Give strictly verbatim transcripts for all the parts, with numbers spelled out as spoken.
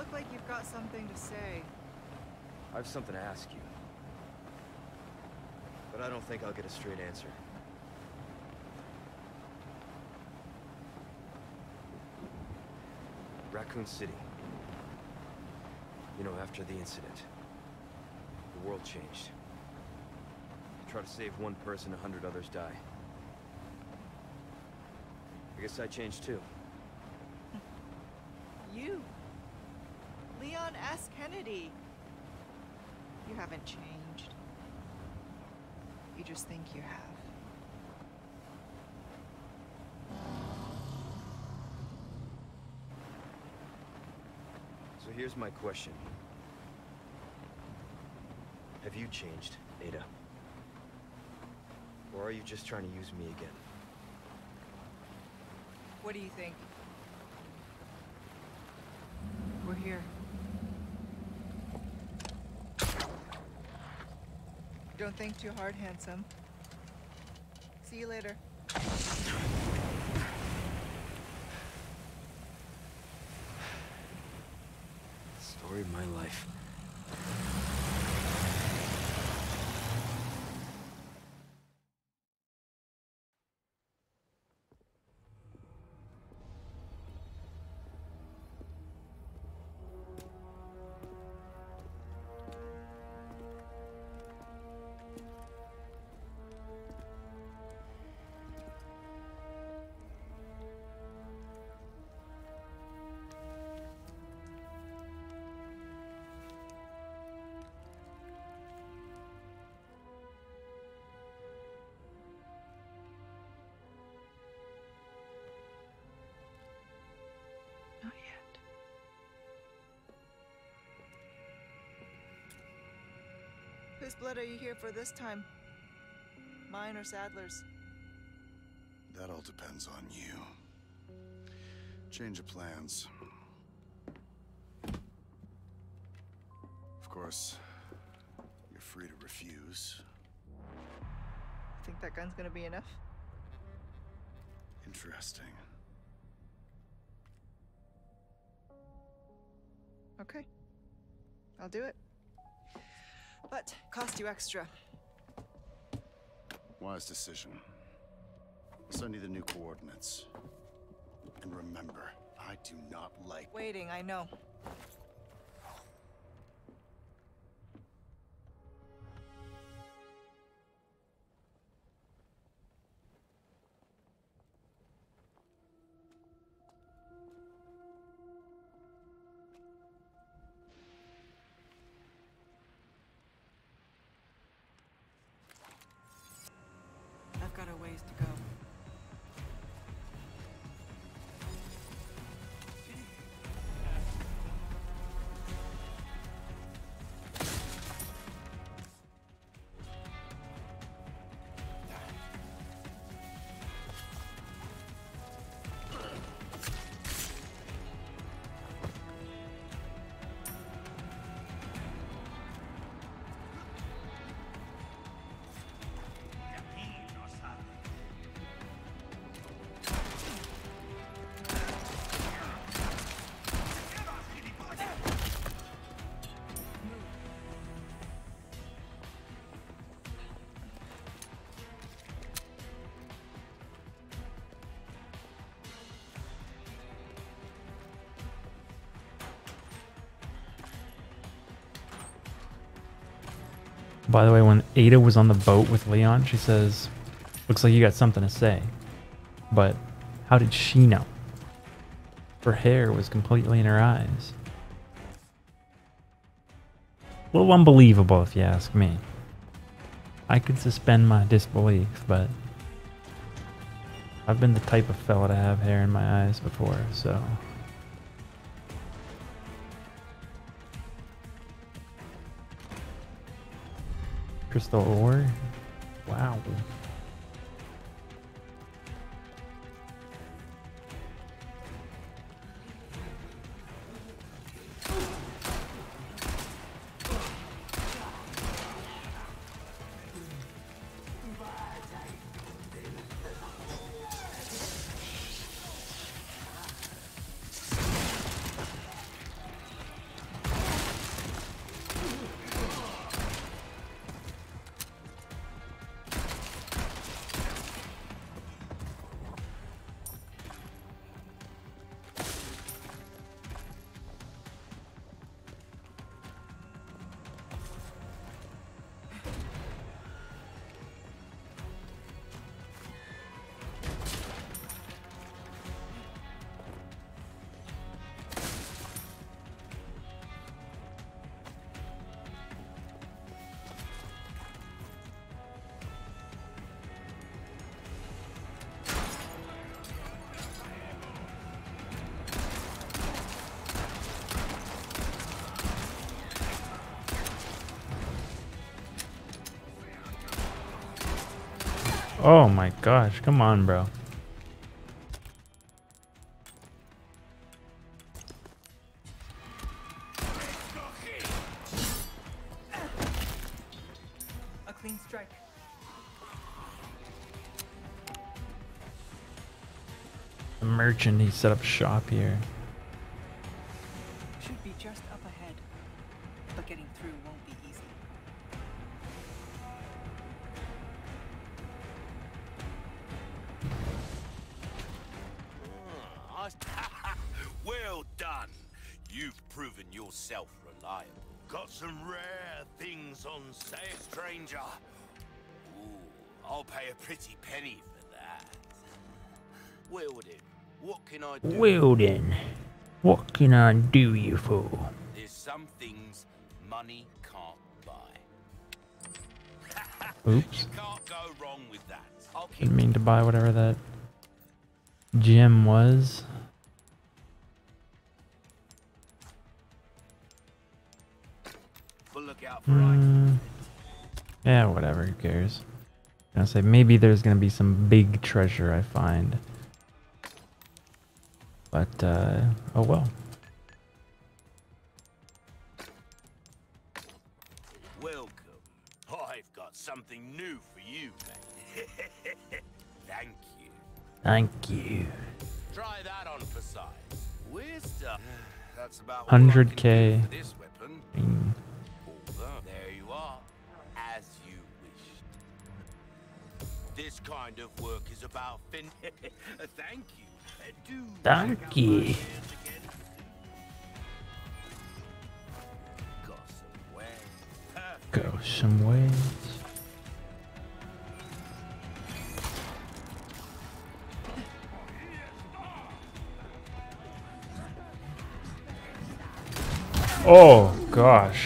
look like you've got something to say. I have something to ask you. But I don't think I'll get a straight answer. Raccoon City. You know, after the incident, the world changed. Try to save one person, a hundred others die. I guess I changed too. You? Leon S. Kennedy. You haven't changed. You just think you have. So here's my question. Have you changed, Ada? Or are you just trying to use me again? What do you think? We're here. Don't think too hard, handsome. See you later. Story of my life. Not yet. Whose blood are you here for this time? Mine or Sadler's? That all depends on you. Change of plans. Of course, you're free to refuse. Think that gun's gonna be enough? Interesting. Okay. I'll do it. But cost you extra. Wise decision. I'll send you the new coordinates. And remember, I do not like... Waiting, I know. I've got a ways to go. By the way, when Ada was on the boat with Leon, she says, looks like you got something to say. But how did she know? Her hair was completely in her eyes. A little unbelievable if you ask me. I could suspend my disbelief, but I've been the type of fella to have hair in my eyes before, so... Crystal ore? Wow. Oh my gosh, come on, bro. A clean strike. The merchant, he set up shop here. Should be just up ahead. But getting through won't be easy. Well done. You've proven yourself reliable. Got some rare things on sale, stranger. Ooh, I'll pay a pretty penny for that. Well then, what can I do? Well then, what can I do you for? There's some things money can't buy. Oops. You can't go wrong with that. I'll keep Didn't mean to buy whatever that gem was. a lookout for items. Mm, yeah, whatever. Who cares? I'm gonna say maybe there's gonna be some big treasure I find, but uh, oh well. Welcome. I've got something new for you, mate. Thank you. Thank you. Try that on for size. Wisdom. That's about one hundred K. for this weapon. Mm. Although, there you are, as you wished. This kind of work is about fin. Thank you. Uh, Do Thank check out you. my wares again. Got some wares. Perfect. Go some ways. Oh gosh.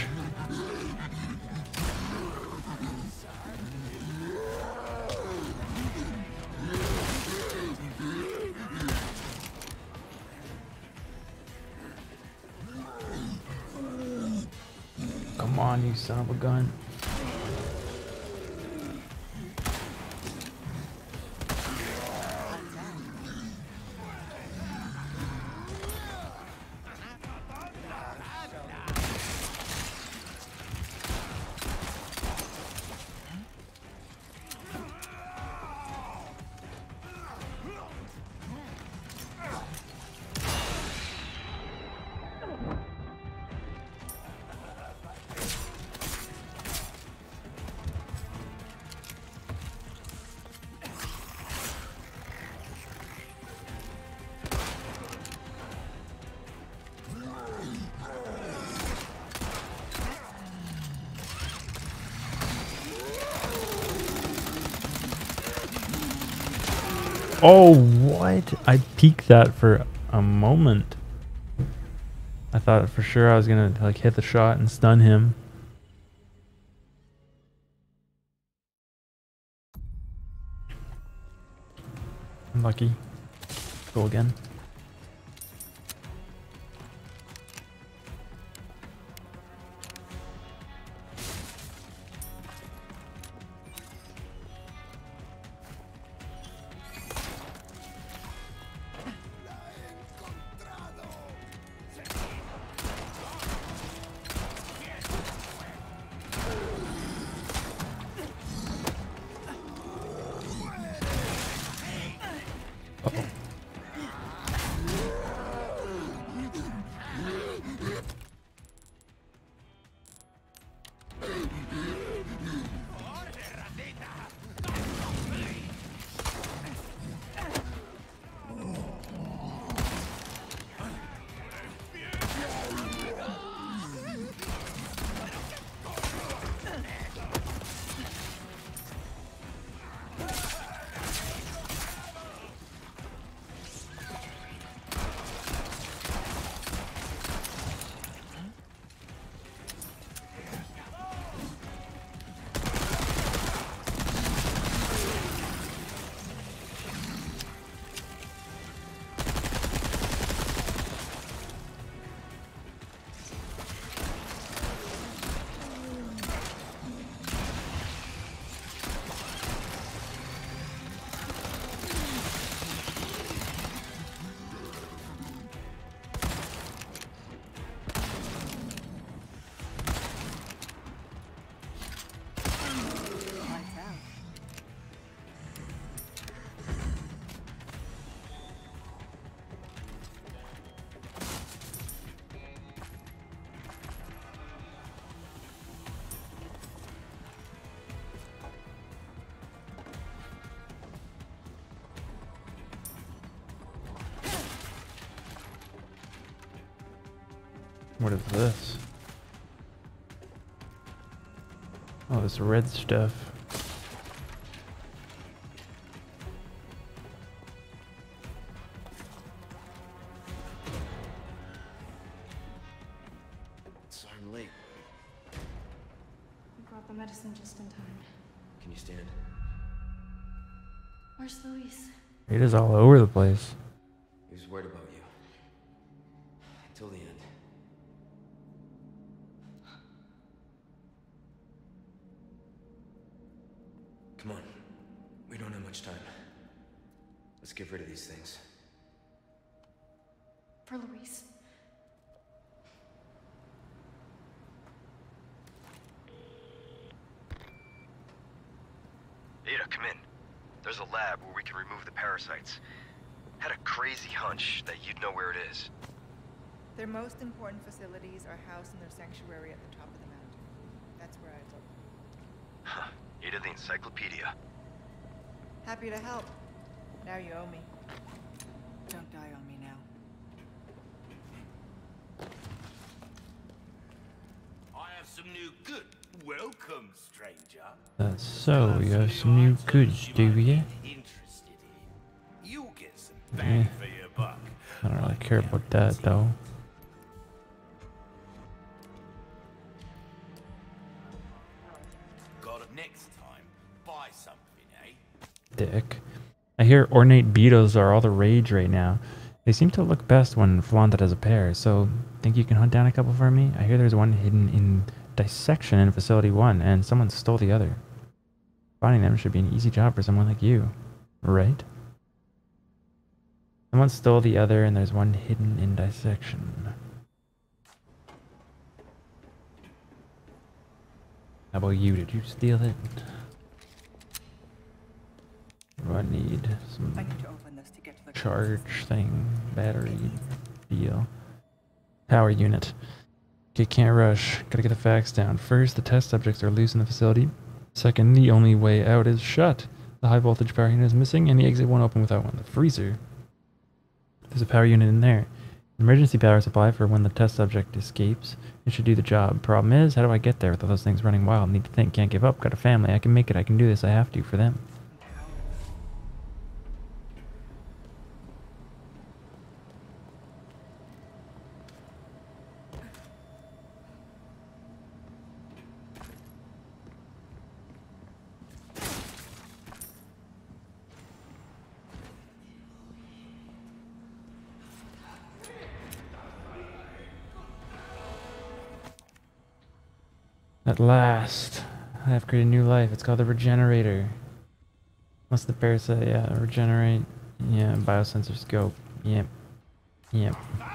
Come on, you son of a gun. Oh, what? I peeked that for a moment. I thought for sure I was gonna like hit the shot and stun him. Unlucky. Go again. What is this? Oh, this red stuff. Sorry I'm late. We brought the medicine just in time. Can you stand? Where's Luis? It is all over the place. He was worried about you. Until the end. Come on. We don't have much time. Let's get rid of these things. For Luis. Ada, come in. There's a lab where we can remove the parasites. Had a crazy hunch that you'd know where it is. Their most important facilities are housed in their sanctuary at the top of the mountain. That's where I look. Huh. Ada the encyclopedia. Happy to help. Now you owe me. Don't die on me now. I have some new good. Welcome, stranger. That's so, you have some new goods, do you? Interested in. You'll get some Yeah. bang for your buck. I don't really care about that though. Got it next time. Buy something, eh? Dick. I hear ornate beetles are all the rage right now. They seem to look best when flaunted as a pair, so think you can hunt down a couple for me? I hear there's one hidden in dissection in Facility one, and someone stole the other. Finding them should be an easy job for someone like you, right? Someone stole the other, and there's one hidden in dissection. How about you? Did you steal it? What do I need? Some I need to open this to get to the charge thing, battery deal. Power unit. Okay, can't rush. Gotta get the facts down. First, the test subjects are loose in the facility. Second, the only way out is shut. The high voltage power unit is missing, and the exit won't open without one. The freezer. There's a power unit in there. Emergency power supply for when the test subject escapes. It should do the job. Problem is, how do I get there with all those things running wild? Need to think, can't give up. Got a family. I can make it. I can do this. I have to for them. At last, I have created a new life. It's called the Regenerator. What's the parasite? Yeah, regenerate. Yeah, biosensor scope. Yep. Yep.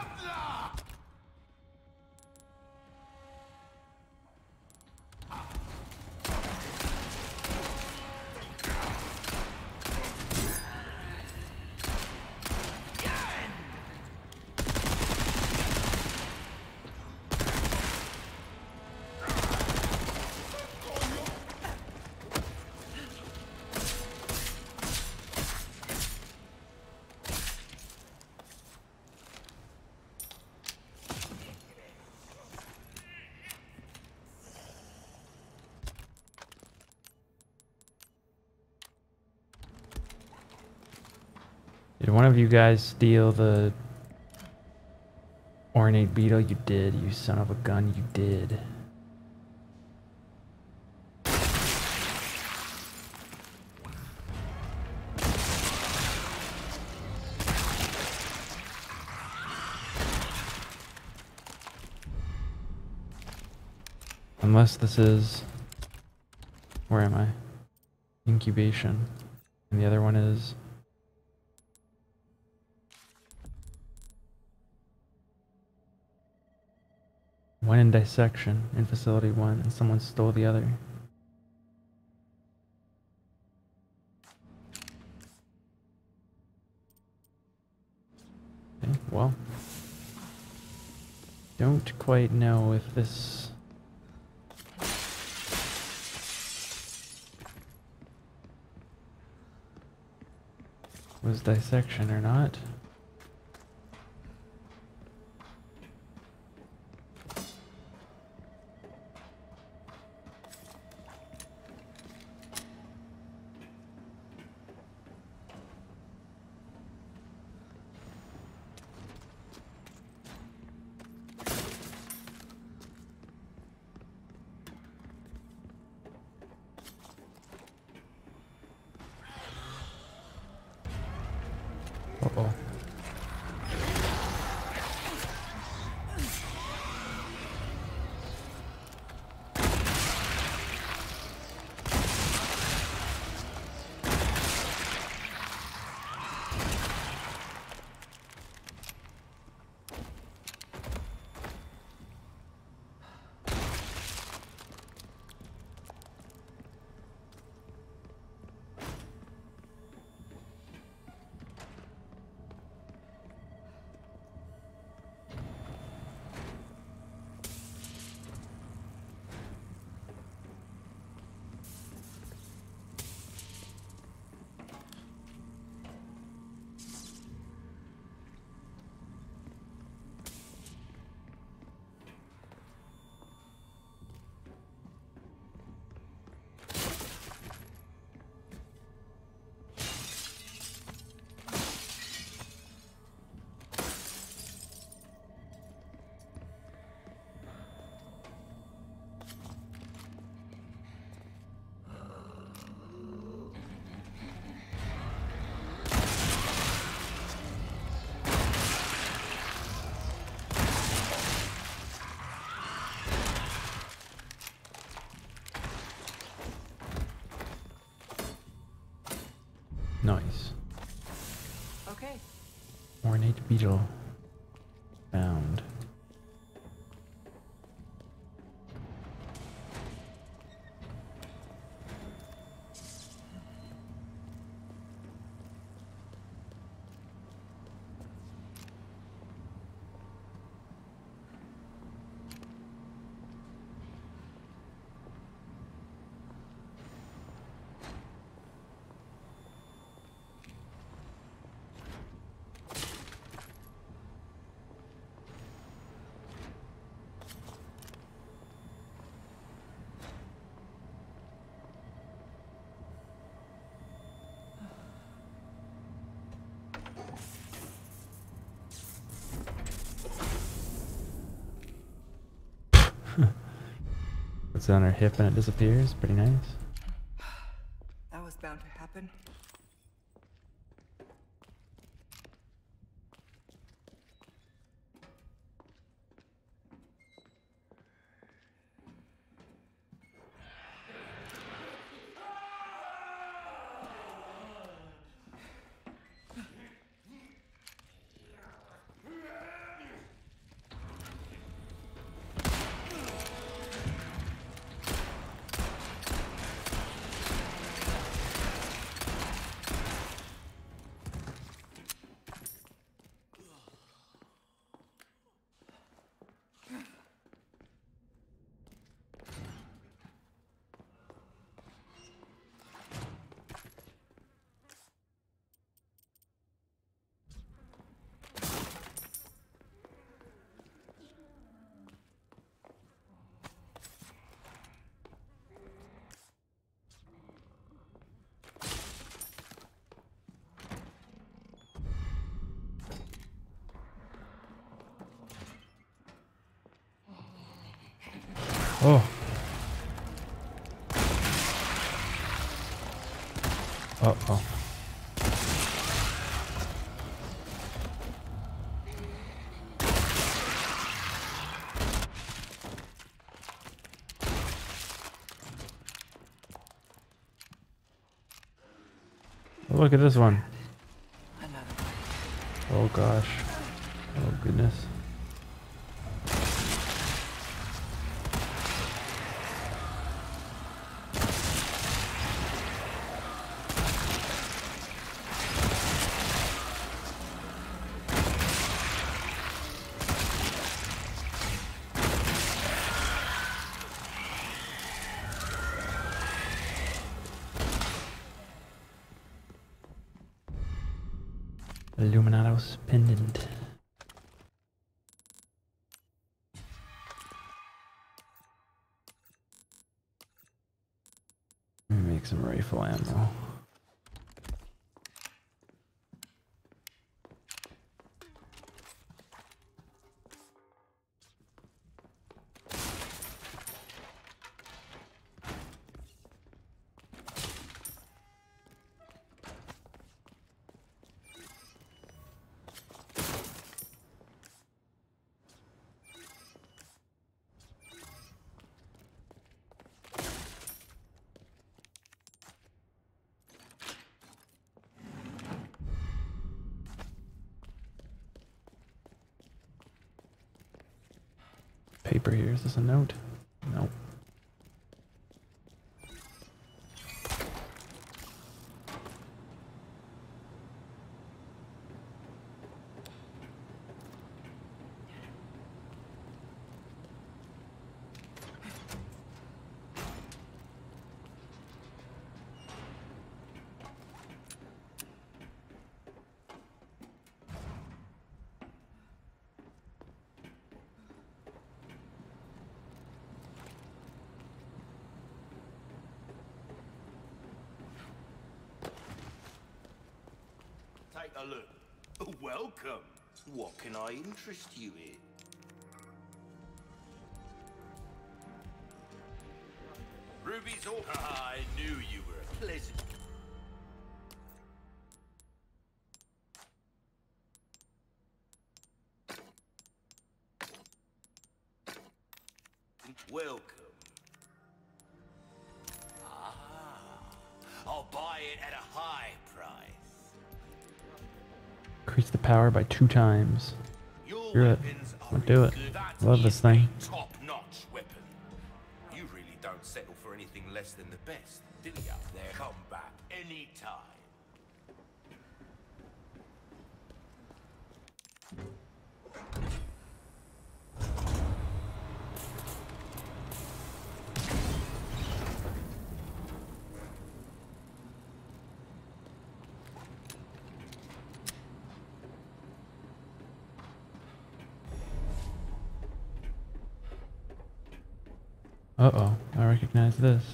Did one of you guys steal the ornate beetle? You did, you son of a gun, you did. Unless this is... Where am I? Incubation. And the other one is... One in dissection in facility one, and someone stole the other. Okay, well, don't quite know if this was dissection or not. Uh-oh. Nice. Okay. Ornate beetle found. Puts it on her hip and it disappears. Pretty nice. That was bound to happen. Oh. Uh-oh. Look at this one. Oh gosh. Oh goodness. Illuminatus pendant. Let me make some rifle ammo. paper here. Is this a note? Nope. Take a look. Welcome. What can I interest you in? Ruby's all. I knew you were a pleasant. Welcome. Ah, I'll buy it at a high price. Increase the power by two times. Your Screw it. weapons are I'll do it. good. That Love this is thing. a top-notch weapon. You really don't settle for anything less than the best, do you? There, come back anytime. Uh-oh, I recognize this.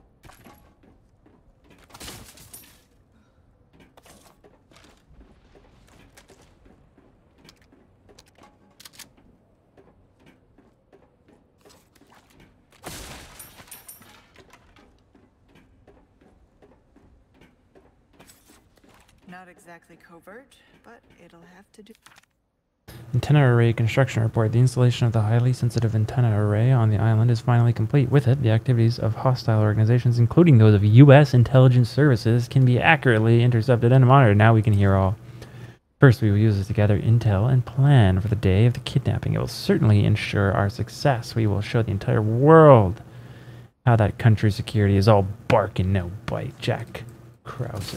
Not exactly covert, but it'll have to do. Antenna array construction report. The installation of the highly sensitive antenna array on the island is finally complete. With it, the activities of hostile organizations, including those of U S intelligence services, can be accurately intercepted and monitored. Now we can hear all. First, we will use this to gather intel and plan for the day of the kidnapping. It will certainly ensure our success. We will show the entire world how that country's security is all bark and no bite. Jack Krauser.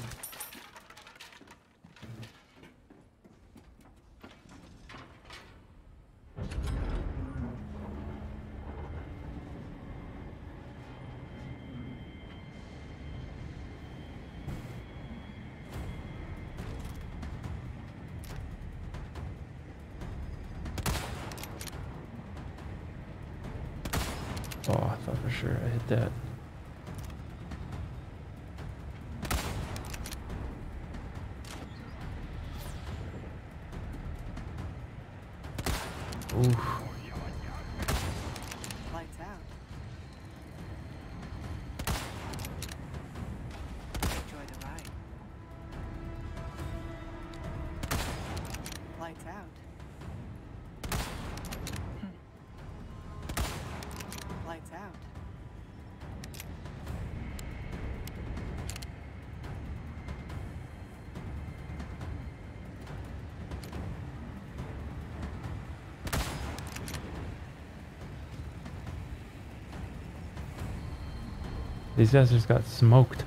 Oh, I thought for sure I hit that. Oof. Lights out. Enjoy the ride. Lights out. Lights out. These guys just got smoked.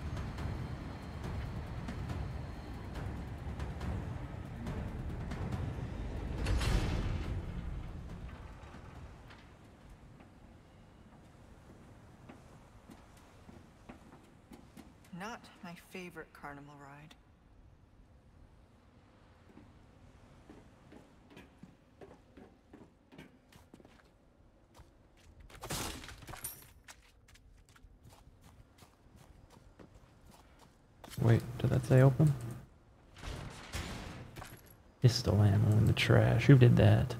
Not my favorite carnival ride. Wait, did that say open? Pistol ammo in the trash. Who did that?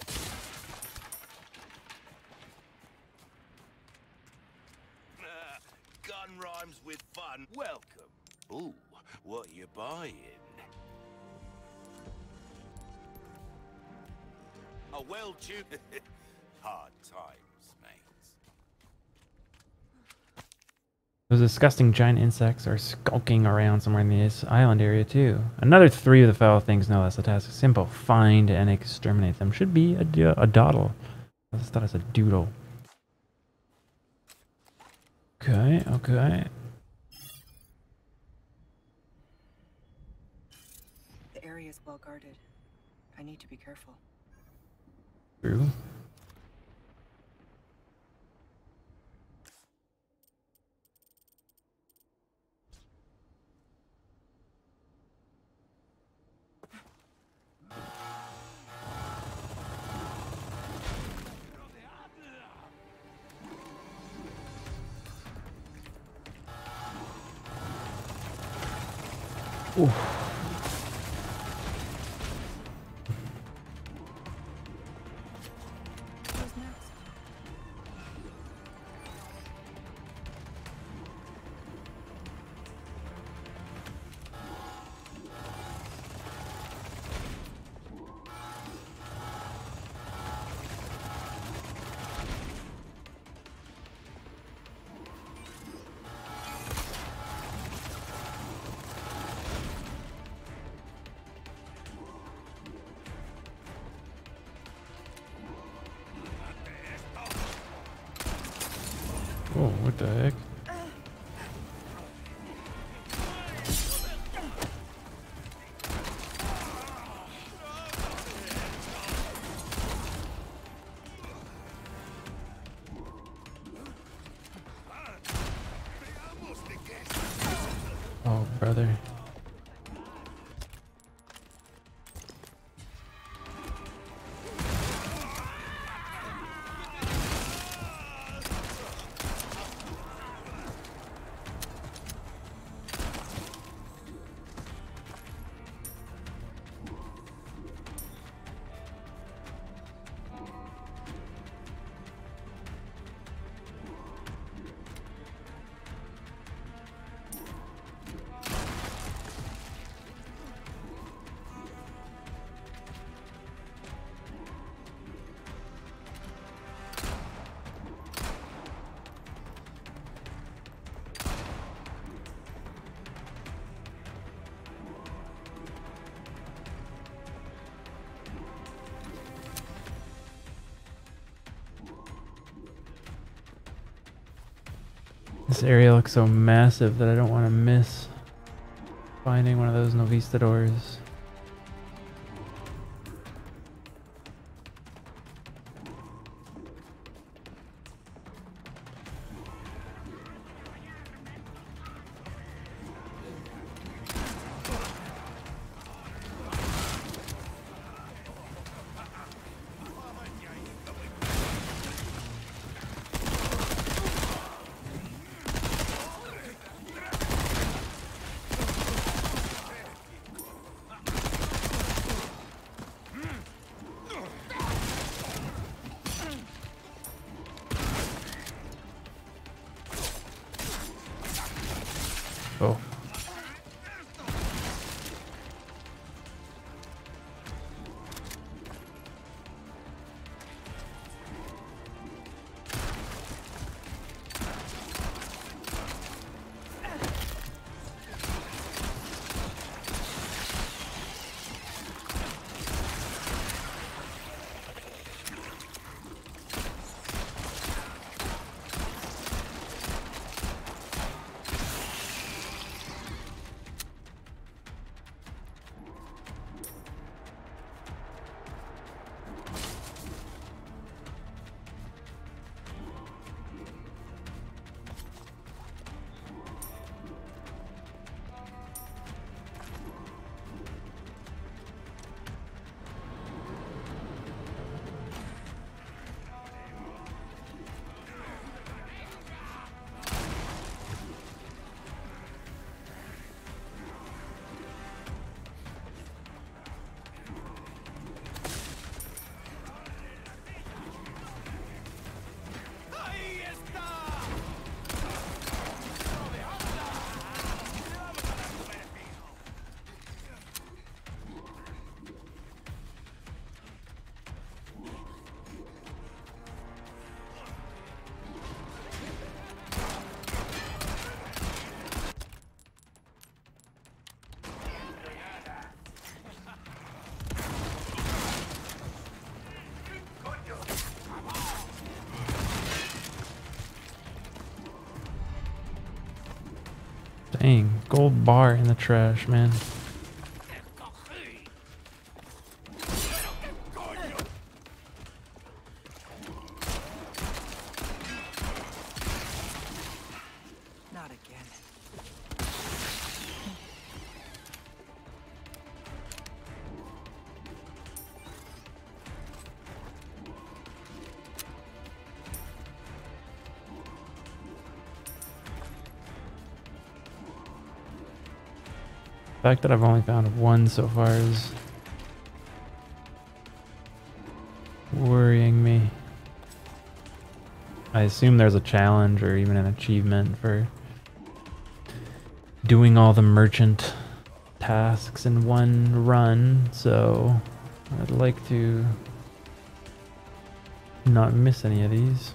Gun rhymes with fun. Welcome. Ooh, what you buying? A well-tuned... Hard times, mate. Those disgusting giant insects are skulking around somewhere in this island area too. Another three of the foul things. No, that's the task. Simple. Find and exterminate them. Should be a, a dawdle. I just thought it was a doodle. Okay, okay. The area is well guarded. I need to be careful. True. Ooh. Who's next? Oh, what the heck? Oh, brother. This area looks so massive that I don't want to miss finding one of those novistadors. Dang, gold bar in the trash, man. Not again. The fact that I've only found one so far is worrying me. I assume there's a challenge or even an achievement for doing all the merchant tasks in one run, so I'd like to not miss any of these.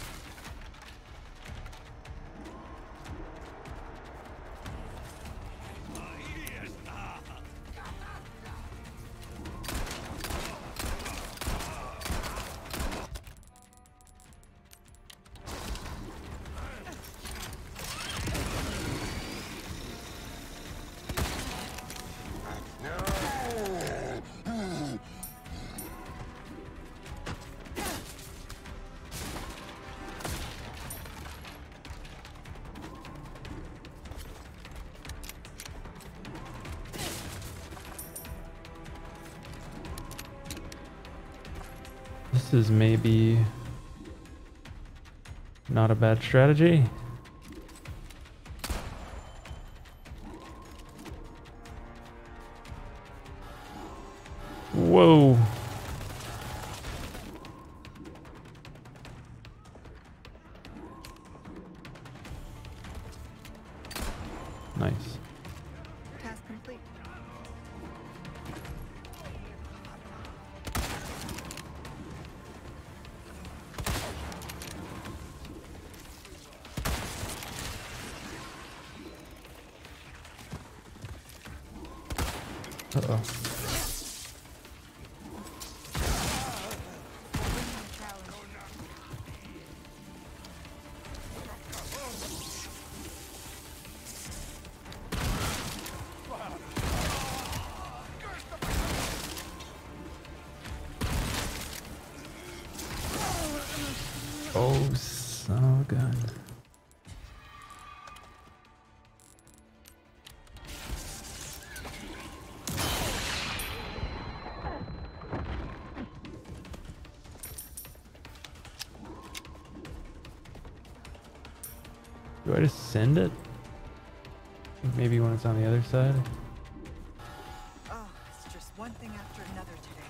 This is maybe not a bad strategy. Whoa. Nice. Task complete. Uh-oh. Oh, son of a gun. Do I just send it? Maybe when it's on the other side? Oh, it's just one thing after another today.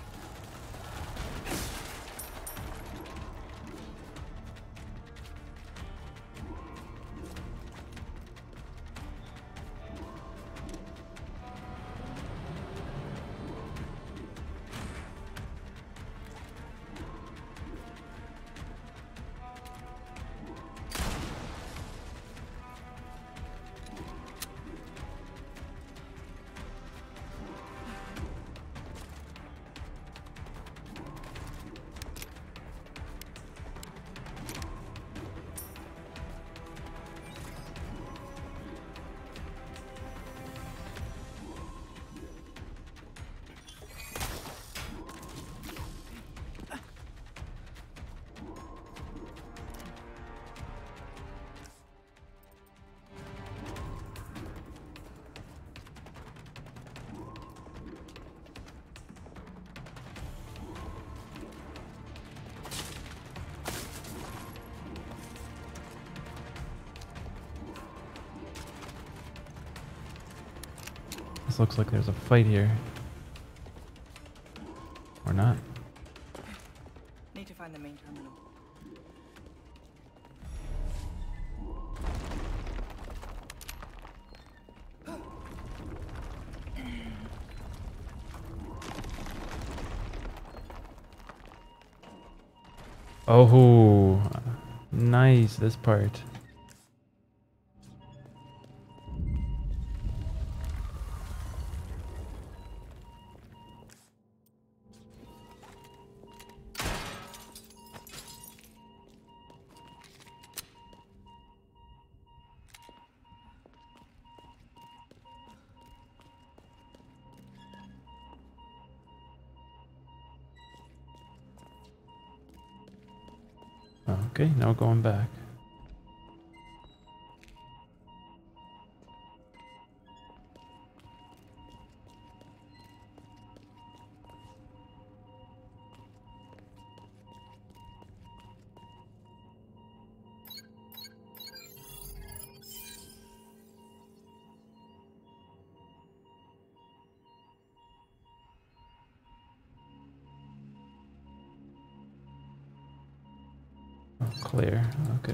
This looks like there's a fight here. Or not. Need to find the main terminal. Oh, nice, this part. Okay, no going back. Oh, clear. Okay.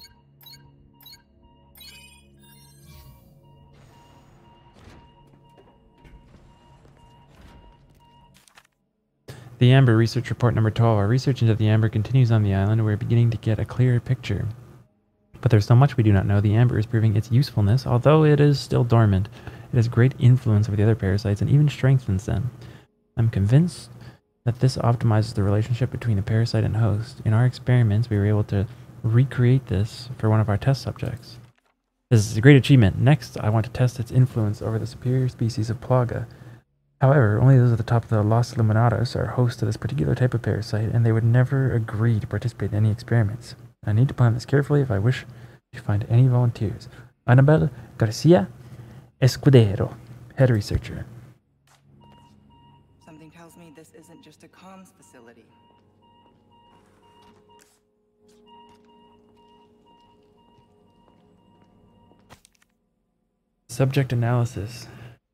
The Amber Research Report number twelve. Our research into the Amber continues on the island. We're beginning to get a clearer picture. But there's so much we do not know. The Amber is proving its usefulness, although it is still dormant. It has great influence over the other parasites and even strengthens them. I'm convinced that this optimizes the relationship between the parasite and host. In our experiments, we were able to recreate this for one of our test subjects. This is a great achievement. Next, I want to test its influence over the superior species of Plaga. However, only those at the top of the Los Luminados are hosts to this particular type of parasite, and they would never agree to participate in any experiments. I need to plan this carefully if I wish to find any volunteers. Annabel Garcia Escudero, head researcher. Something tells me this isn't just a comms facility. Subject analysis.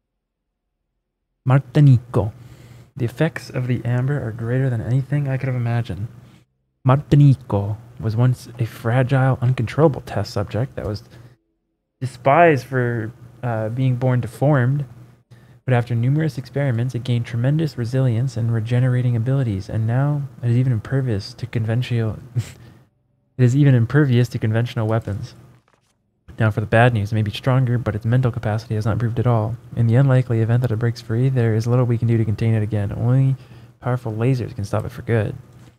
Martinico. The effects of the amber are greater than anything I could have imagined. Martinico was once a fragile, uncontrollable test subject that was despised for uh, being born deformed, but after numerous experiments, it gained tremendous resilience and regenerating abilities, and now it is even impervious to conventional. It is even impervious to conventional weapons. Now for the bad news, it may be stronger, but its mental capacity has not improved at all. In the unlikely event that it breaks free, there is little we can do to contain it again. Only powerful lasers can stop it for good.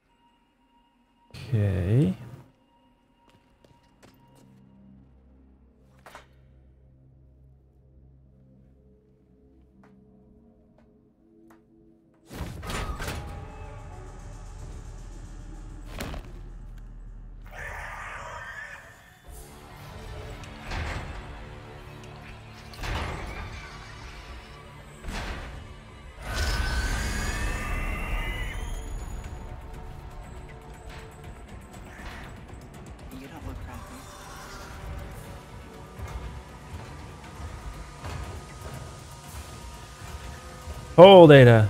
Okay. You don't look happy. Whole data.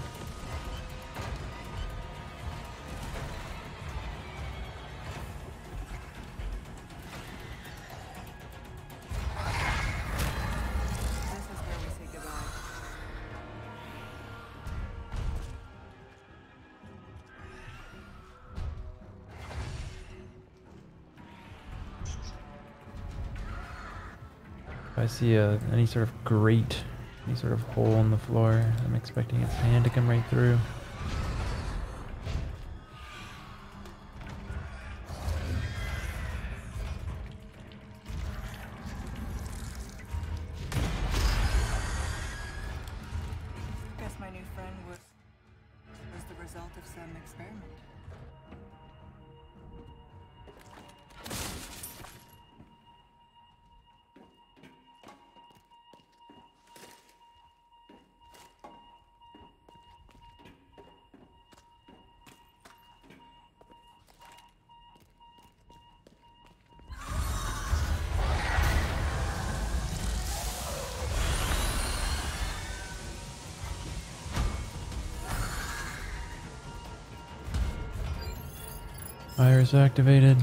This is where we say goodbye. If I see a, any sort of grate, any sort of hole in the floor, I'm expecting its hand to come right through. Guess my new friend was was the result of some experiment. Virus activated.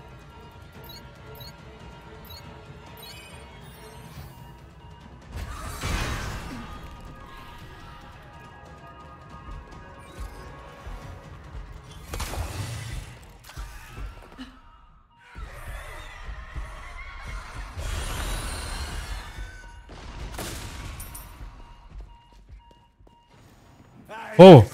Oh!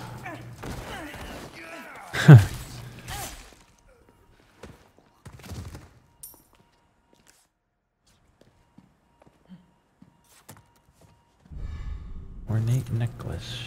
Ornate necklace.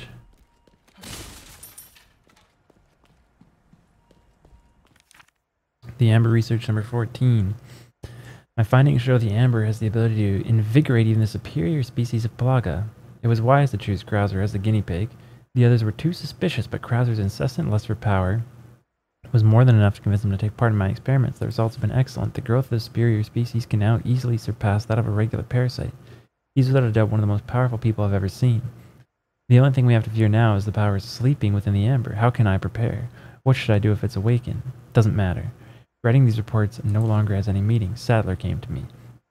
The amber research number fourteen. My findings show the amber has the ability to invigorate even the superior species of plaga. It was wise to choose Krauser as the guinea pig. The others were too suspicious, but Krauser's incessant lust for power was more than enough to convince him to take part in my experiments. The results have been excellent. The growth of the superior species can now easily surpass that of a regular parasite. He's without a doubt one of the most powerful people I've ever seen. The only thing we have to fear now is the power sleeping within the amber. How can I prepare? What should I do if it's awakened? Doesn't matter. Writing these reports no longer has any meaning. Sadler came to me.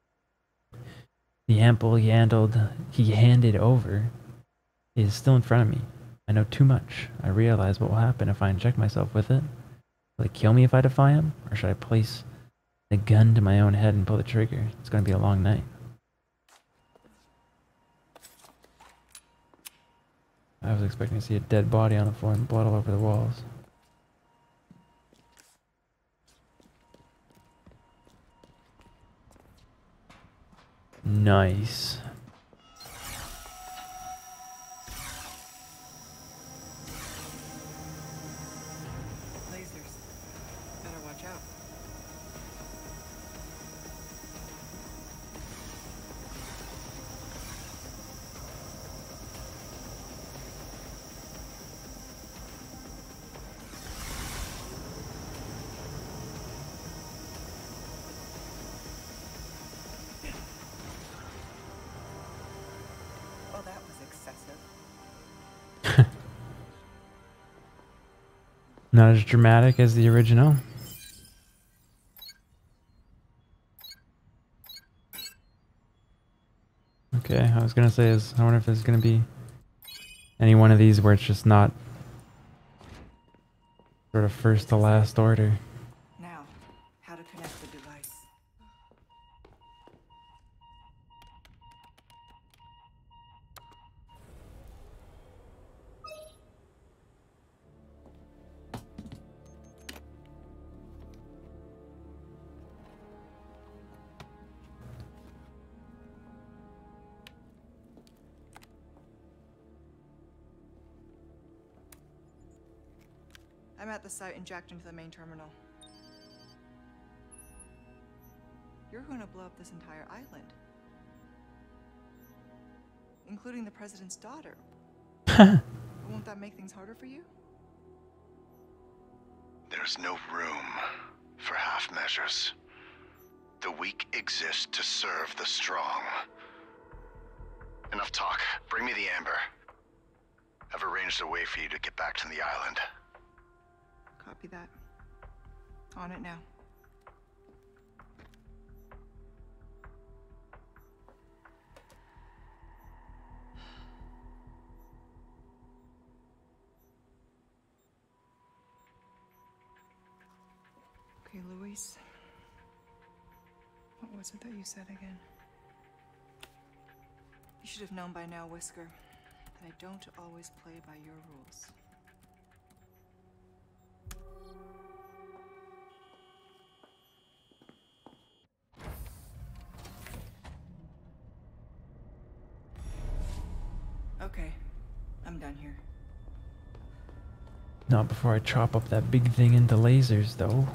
The ample he handled, he handed over is still in front of me. I know too much. I realize what will happen if I inject myself with it. Will it kill me if I defy him? Or should I place the gun to my own head and pull the trigger? It's going to be a long night. I was expecting to see a dead body on the floor and blood all over the walls. Nice. Lasers. Better watch out. Oh, that was excessive. Not as dramatic as the original. Okay, I was gonna say is I wonder if there's gonna be any one of these where it's just not sort of first to last order. Now, how to connect the device. I'm at the site and jacked into the main terminal. You're going to blow up this entire island. Including the president's daughter. Won't that make things harder for you? There's no room for half measures. The weak exist to serve the strong. Enough talk. Bring me the amber. I've arranged a way for you to get back to the island. Copy that. On it now. Okay, Luis. What was it that you said again? You should have known by now, Whisker, that I don't always play by your rules. Okay, I'm done here. Not before I chop up that big thing into lasers, though.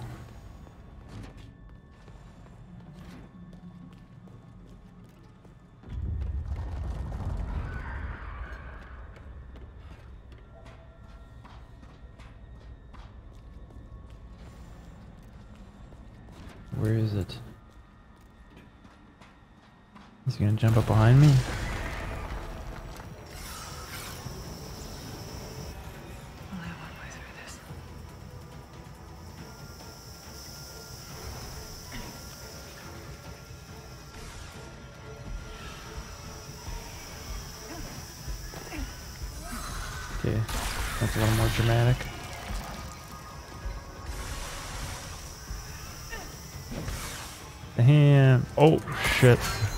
Where is it? Is he gonna jump up behind me? Only one way through this. Okay, that's a little more dramatic. Damn. Oh, shit.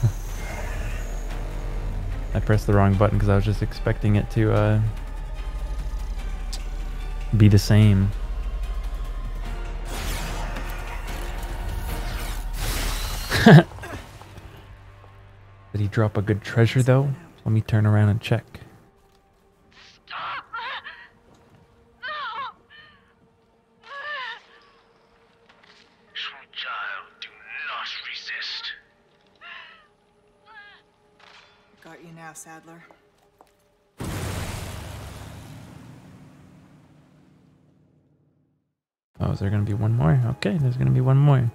I pressed the wrong button because I was just expecting it to uh, be the same. Did he drop a good treasure though? Let me turn around and check. Sadler. Oh, is there gonna be one more? Okay, there's gonna be one more.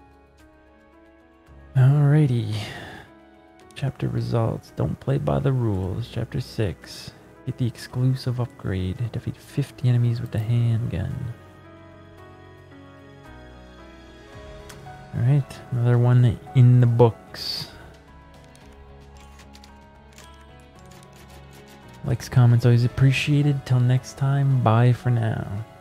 Alrighty. Chapter results. Don't play by the rules. Chapter six. Get the exclusive upgrade. Defeat fifty enemies with the handgun. Alright, another one in the books. Likes, comments always appreciated. Till next time, bye for now.